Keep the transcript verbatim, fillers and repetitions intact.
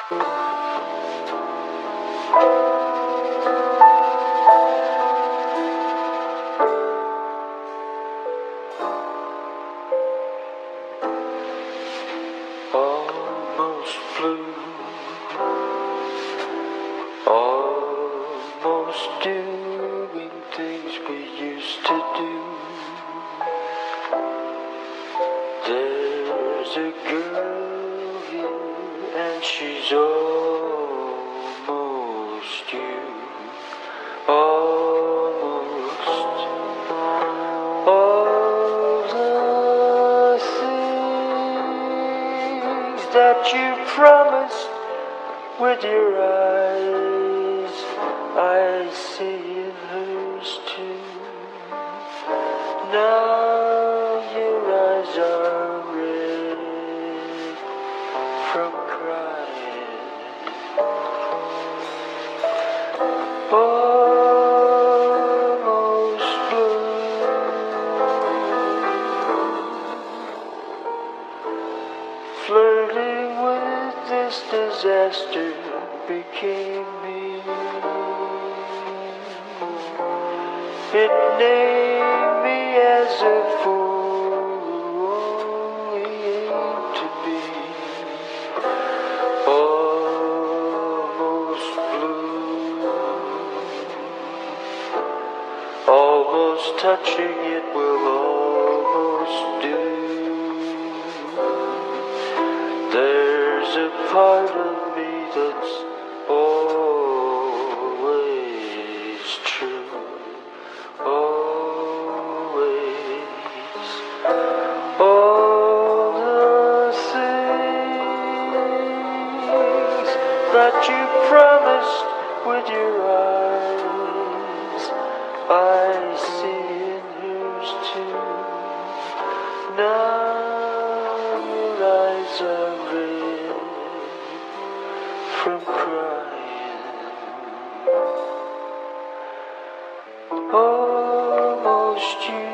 Almost blue, almost doing things we used to do. There's a girl here and she's almost you. Almost all the things that you promised with your eyes, I see in hers too. Now your eyes are red from crying. Almost blue, flirting with this disaster became me. It named me as a fool only to be. Almost blue, almost touching it will almost do. There's a part of me that's always true. Always. All the things that you promised with your eyes, I see in hers too. Now your eyes are red from crying. Almost you.